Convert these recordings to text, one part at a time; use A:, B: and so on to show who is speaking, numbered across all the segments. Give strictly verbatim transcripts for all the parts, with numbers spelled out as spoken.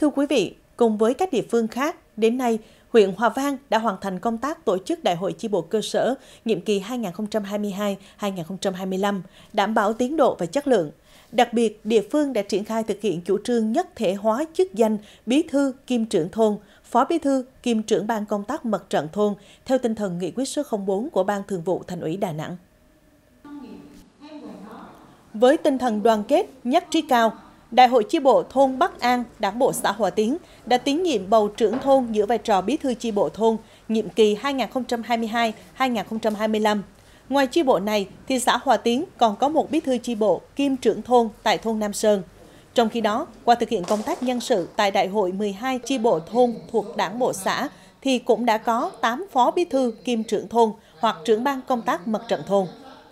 A: Thưa quý vị, cùng với các địa phương khác, đến nay, huyện Hòa Vang đã hoàn thành công tác tổ chức Đại hội chi bộ cơ sở nhiệm kỳ hai nghìn không trăm hai mươi hai đến hai nghìn không trăm hai mươi lăm, đảm bảo tiến độ và chất lượng. Đặc biệt, địa phương đã triển khai thực hiện chủ trương nhất thể hóa chức danh bí thư kiêm trưởng thôn, phó bí thư kiêm trưởng ban công tác mặt trận thôn theo tinh thần nghị quyết số không bốn của Ban Thường vụ Thành ủy Đà Nẵng. Với tinh thần đoàn kết, nhất trí cao, Đại hội chi bộ thôn Bắc An, Đảng bộ xã Hòa Tiến đã tín nhiệm bầu trưởng thôn giữ vai trò bí thư chi bộ thôn nhiệm kỳ hai nghìn không trăm hai mươi hai đến hai nghìn không trăm hai mươi lăm. Ngoài chi bộ này, thì xã Hòa Tiến còn có một bí thư chi bộ kiêm trưởng thôn tại thôn Nam Sơn. Trong khi đó, qua thực hiện công tác nhân sự tại Đại hội mười hai chi bộ thôn thuộc Đảng bộ xã, thì cũng đã có tám phó bí thư kiêm trưởng thôn hoặc trưởng ban công tác mặt trận thôn.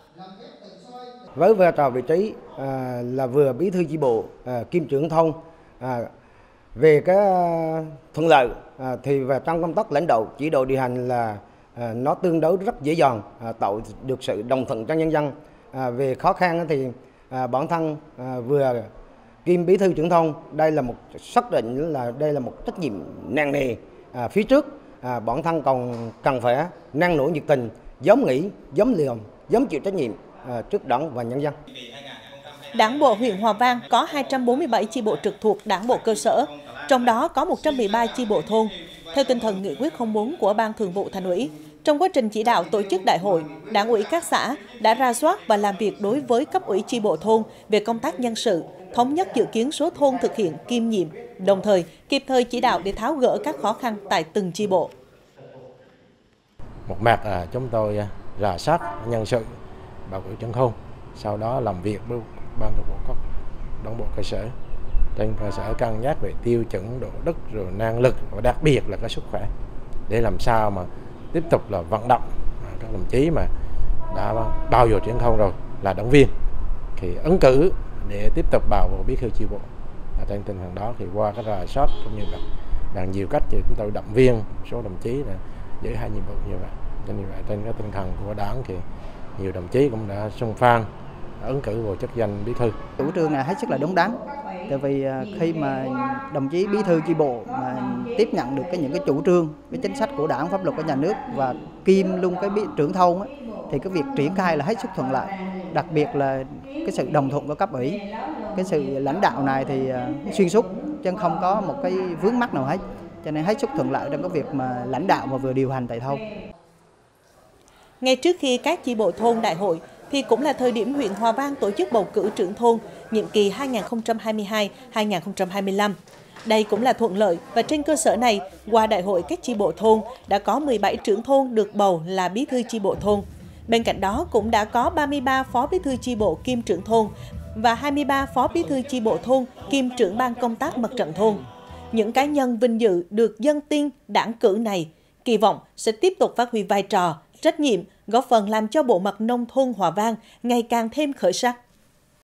B: Với vai trò vị trí à, là vừa bí thư chi bộ à, kiêm trưởng thôn, à, về cái thuận lợi à, thì và trong công tác lãnh đạo chỉ đạo điều hành là à, nó tương đối rất dễ dàng, à, tạo được sự đồng thuận cho nhân dân. À, về khó khăn thì à, bản thân à, vừa kiêm bí thư trưởng thôn, đây là một xác định là đây là một trách nhiệm nặng nề à, phía trước. À, bản thân còn cần phải năng nổ nhiệt tình, dám nghĩ, dám liều, dám chịu trách nhiệm à, trước Đảng và nhân dân.
A: Đảng bộ huyện Hòa Vang có hai trăm bốn mươi bảy chi bộ trực thuộc Đảng bộ cơ sở, trong đó có một trăm mười ba chi bộ thôn. Theo tinh thần nghị quyết không bốn của Ban Thường vụ Thành ủy, trong quá trình chỉ đạo tổ chức đại hội, Đảng ủy các xã đã rà soát và làm việc đối với cấp ủy chi bộ thôn về công tác nhân sự, thống nhất dự kiến số thôn thực hiện kiêm nhiệm, đồng thời kịp thời chỉ đạo để tháo gỡ các khó khăn tại từng chi bộ.
C: Một mặt là chúng tôi rà soát nhân sự bầu cử trưởng thôn, sau đó làm việc với ban thường vụ các đảng bộ cơ sở trên cơ sở cân nhắc về tiêu chuẩn độ đức rồi năng lực và đặc biệt là cái sức khỏe để làm sao mà tiếp tục là vận động các đồng chí mà đã bao giờ trưởng thôn rồi là đảng viên thì ứng cử để tiếp tục bầu vào bí thư chi bộ. Trên tinh thần đó thì qua cái rà soát cũng như là bằng nhiều cách thì chúng tôi động viên số đồng chí là giữ hai nhiệm vụ như vậy. Cho nên vậy trên cái tinh thần của đảng thì nhiều đồng chí cũng đã xung phong ứng cử vào chức danh bí thư.
D: Chủ trương này hết sức là đúng đắn, tại vì khi mà đồng chí bí thư chi bộ mà tiếp nhận được cái những cái chủ trương, cái chính sách của đảng, pháp luật của nhà nước và kiêm luôn cái bí trưởng thôn ấy, thì cái việc triển khai là hết sức thuận lợi. Đặc biệt là cái sự đồng thuận của cấp ủy, cái sự lãnh đạo này thì xuyên suốt chứ không có một cái vướng mắc nào hết, cho nên hết sức thuận lợi trong cái việc mà lãnh đạo và vừa điều hành tại thôn.
A: Ngay trước khi các chi bộ thôn đại hội, thì cũng là thời điểm huyện Hòa Vang tổ chức bầu cử trưởng thôn nhiệm kỳ hai nghìn không trăm hai mươi hai đến hai nghìn không trăm hai mươi lăm. Đây cũng là thuận lợi và trên cơ sở này, qua đại hội các chi bộ thôn đã có mười bảy trưởng thôn được bầu là bí thư chi bộ thôn. Bên cạnh đó cũng đã có ba mươi ba phó bí thư chi bộ kiêm trưởng thôn và hai mươi ba phó bí thư chi bộ thôn kiêm trưởng ban công tác mặt trận thôn. Những cá nhân vinh dự được dân tin đảng cử này kỳ vọng sẽ tiếp tục phát huy vai trò, trách nhiệm, góp phần làm cho bộ mặt nông thôn Hòa Vang ngày càng thêm khởi sắc.